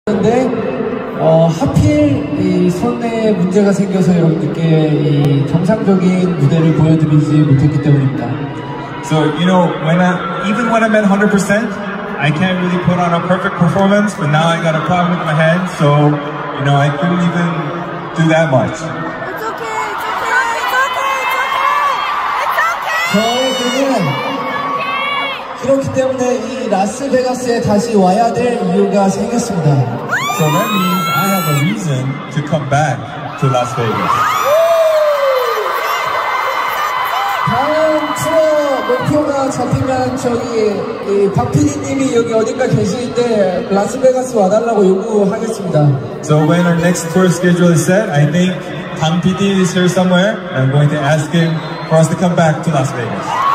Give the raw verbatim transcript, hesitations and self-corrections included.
근데 어, 하필 이 손에 문제가 생겨서 여러분들께 이 정상적인 무대를 보여드리지 못했기 때문입니다. So you know, when I, even when I'm at one hundred percent, I can't really put on a perfect performance. But now I got a problem with my head, so you know I couldn't even do that much. It's okay, it's okay, it's okay, it's okay, it's okay. 저에게는 그렇기 때문에 이 라스베가스에 다시 와야 될 이유가 생겼습니다. So that means I have a reason to come back to Las Vegas. 다음 투어 목표가 잡히면 저기 이 박 피디님이 여기 어딘가 계시는데 라스베가스 와달라고 요구하겠습니다. So when our next tour schedule is set, I think Bang P D is here somewhere. I'm going to ask him for us to come back to Las Vegas.